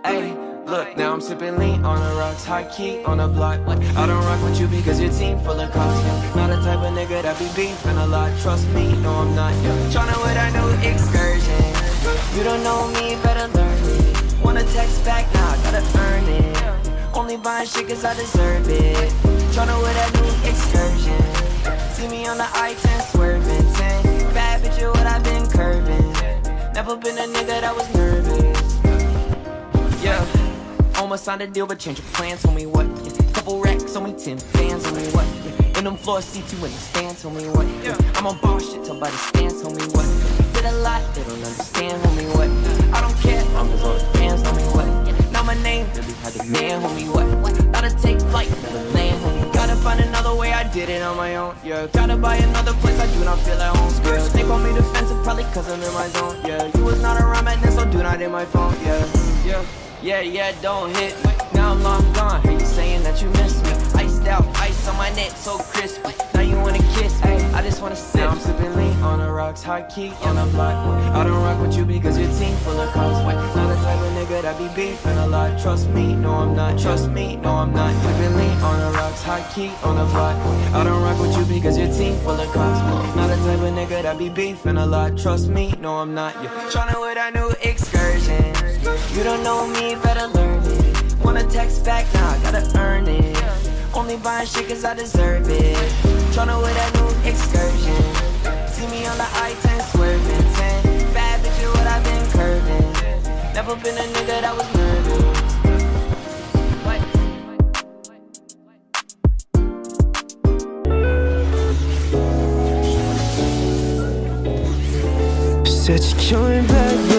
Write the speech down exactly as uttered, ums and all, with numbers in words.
Ayy, look, now I'm sipping lean on the rocks, high key on the block. I don't rock with you because your team full of cops. Yeah. Not the type of nigga that be beefing a lot. Trust me, no I'm not. Yeah. Tryna with our new excursion. You don't know me, better learn it. Wanna text back, nah, gotta earn it. Only buying shit cause I deserve it. Tryna with that new excursion. See me on the I ten swerving, ten. Bad bitch, what I've been curving. Never been a nigga that was nervous. Yeah, almost signed a deal but changed your plans, homie, what? Yeah. Couple racks on me, ten fans, homie, what? Yeah. In them floor seats, you in the stands, homie, what? Yeah. I'm on boss shit, till by the stands, homie, what? Did a lot, they don't understand, homie, what? I don't care, I'm just all the fans, homie, what? Yeah. Now my name really had the man, homie, what? Gotta take flight, never land, homie. Gotta find another way, I did it on my own, yeah. Gotta buy another place, I do not feel at home, yeah. They call me defensive, probably cause I'm in my zone, yeah. You was not around back then, so do not in my phone, yeah, yeah. Yeah, yeah, don't hit me. Now I'm long gone. Hear you saying that you miss me. Iced out, ice on my neck, so crispy. Now you wanna kiss me. I just wanna sit. Now I'm sipping lean on the rocks, high key on the block. I don't rock with you because your team full of cops. Not the type of nigga that be beefing a lot. Trust me, no I'm not. Trust me, no I'm not. Sipping lean on the rocks, high key on the block. I don't rock with you because your team full of cops. Not the type of nigga that be beefing a lot. Trust me, no I'm not. Yeah. Tryna with our new excursion. You don't know me, better learn it. Wanna text back, nah, gotta earn it. Only buying shit cause I deserve it. Tryna with that new excursion. See me on the I ten swerving, ten. Bad bitch, what I've been curving. Never been a nigga that was nervous. Said you're coming back.